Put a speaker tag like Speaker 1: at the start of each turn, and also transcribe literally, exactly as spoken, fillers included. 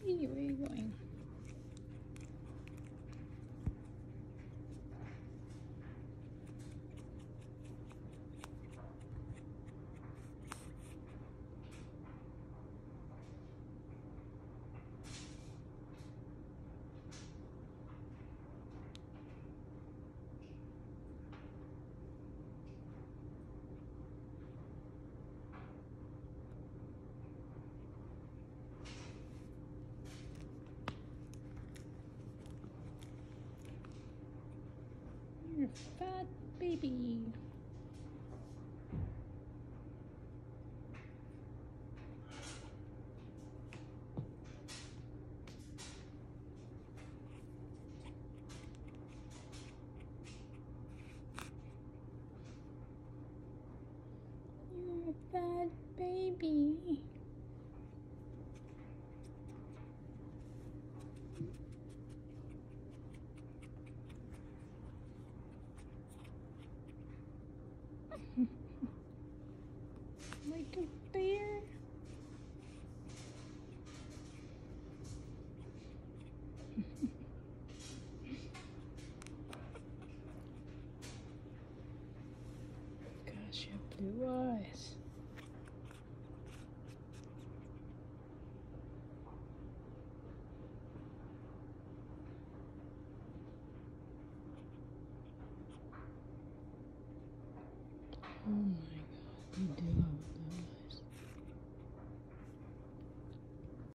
Speaker 1: Hey, where are you going? You're a fat baby. You're a fat baby. Like a bear. Gosh, you have blue eyes.